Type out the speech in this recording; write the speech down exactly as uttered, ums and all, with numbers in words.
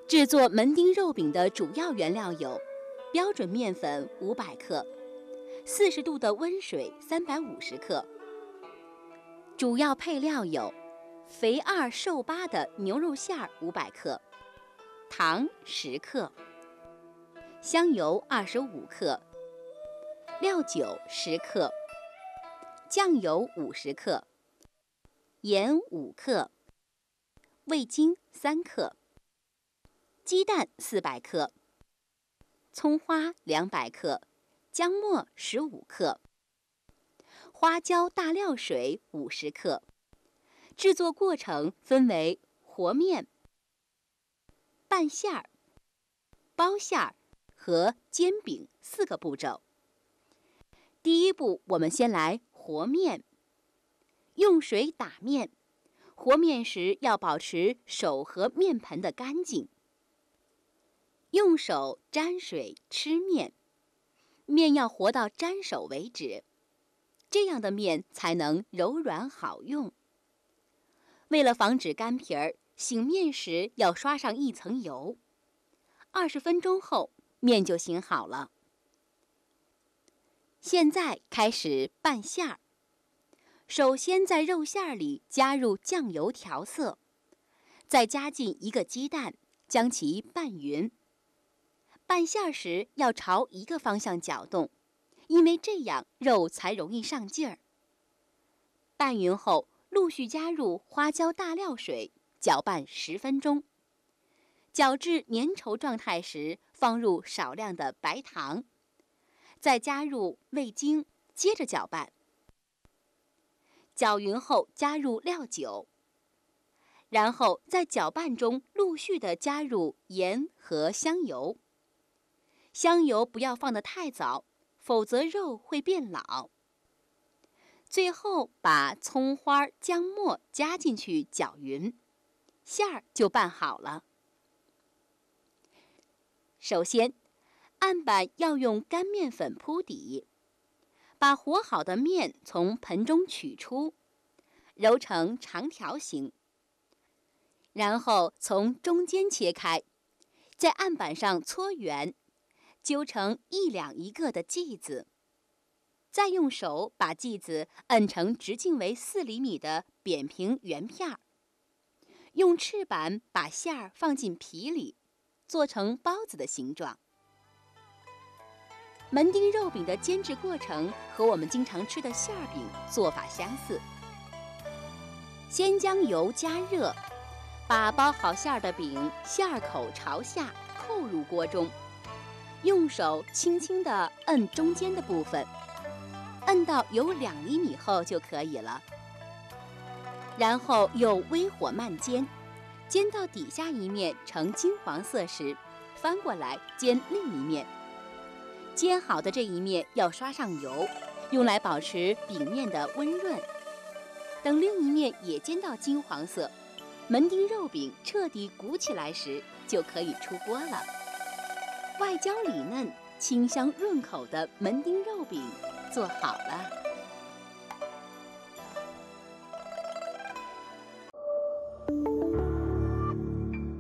制作门钉肉饼的主要原料有：标准面粉五百克，四十度的温水三百五十克。主要配料有：肥二瘦八的牛肉馅儿五百克，糖十克，香油二十五克，料酒十克，酱油五十克，盐五克，味精三克，鸡蛋四百克，葱花两百克，姜末十五克，花椒大料水五十克。制作过程分为和面、拌馅儿、包馅儿和煎饼四个步骤。第一步，我们先来和面。用水打面，和面时要保持手和面盆的干净。用手沾水吃面，面要和到沾手为止，这样的面才能柔软好用。为了防止干皮儿，醒面时要刷上一层油。二十分钟后，面就醒好了。现在开始拌馅儿。首先在肉馅儿里加入酱油调色，再加进一个鸡蛋，将其拌匀。拌馅儿时要朝一个方向搅动，因为这样肉才容易上劲儿。拌匀后，陆续加入花椒大料水，搅拌十分钟。搅至粘稠状态时，放入少量的白糖，再加入味精，接着搅拌。搅匀后加入料酒，然后在搅拌中陆续的加入盐和香油。香油不要放得太早，否则肉会变老。最后把葱花、姜末加进去搅匀，馅儿就拌好了。首先，案板要用干面粉铺底，把和好的面从盆中取出，揉成长条形，然后从中间切开，在案板上搓圆，揪成一两一个的剂子，再用手把剂子摁成直径为四厘米的扁平圆片儿，用翅板把馅儿放进皮里，做成包子的形状。门钉肉饼的煎制过程和我们经常吃的馅儿饼做法相似。先将油加热，把包好馅儿的饼馅儿口朝下扣入锅中，用手轻轻地摁中间的部分，摁到有两厘米厚就可以了。然后又微火慢煎，煎到底下一面呈金黄色时，翻过来煎另一面。煎好的这一面要刷上油，用来保持饼面的温润。等另一面也煎到金黄色，门钉肉饼彻底鼓起来时，就可以出锅了。外焦里嫩、清香润口的门钉肉饼做好了。